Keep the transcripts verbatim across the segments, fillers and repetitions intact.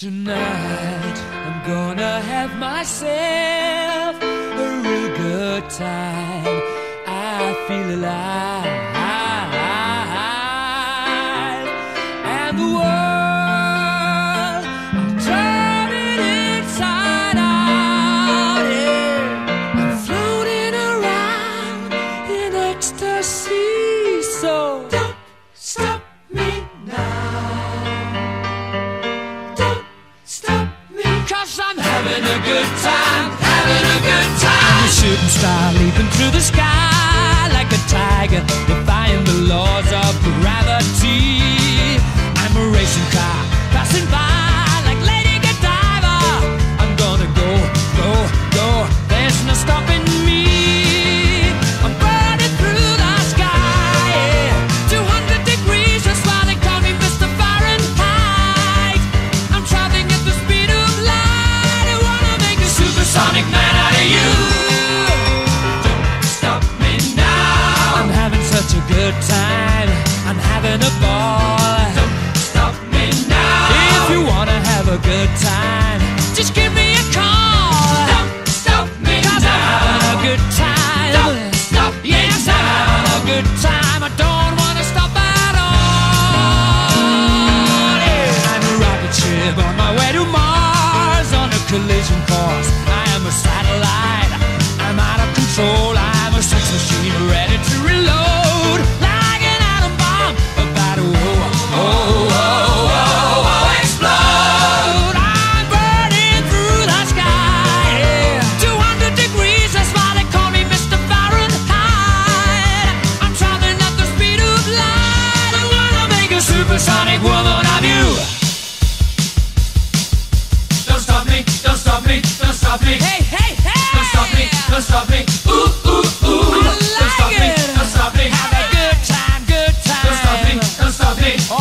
Tonight I'm gonna have myself a real good time. I feel alive, and the world I'm turning inside out. Yeah, I'm floating around in ecstasy. So don't stop me now. I'm having a good time, having a good time. I'm a shooting star leaping through the sky like a tiger, defying the laws of gravity. I'm a racing car passing by like Lady Godiva. I'm gonna go, go, go. There's no stopping me. I'm burning through the sky, yeah. two hundred degrees, that's why they call me Mister Fahrenheit. I'm traveling at the speed of light. Supersonic man out of you. Don't stop me now. I'm having such a good time. I'm having a ball. Don't stop me now. If you wanna have a good time, just give me a call. Don't stop me now. I'm having a good time. Don't stop me yes, now. I'm having a good time. I don't wanna stop at all. Yeah. I'm a rocket ship on my way to Mars on a collision course. I'm a satellite, I'm out of control. I'm a sex machine ready to reload, like an atom bomb about to oh, oh, oh, oh, oh, explode. I'm burning through the sky, yeah. two hundred degrees, that's why they call me Mister Fahrenheit. I'm traveling at the speed of light. I wanna make a supersonic woman of you. Don't stop me, don't stop me, don't stop me. Hey, hey, hey! Don't stop me, don't stop me. Ooh, ooh, ooh. I like don't stop it. me, don't stop me. Have a good time, good time. Don't stop me, don't stop me. Oh!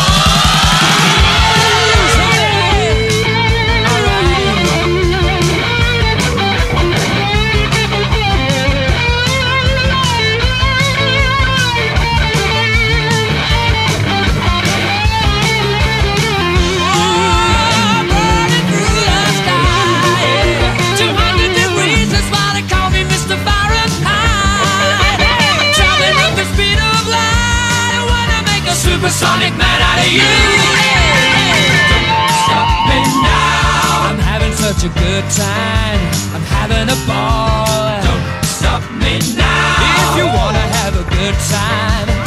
Supersonic man out of you. Don't stop me now. I'm having such a good time. I'm having a ball. Don't stop me now. If you wanna have a good time,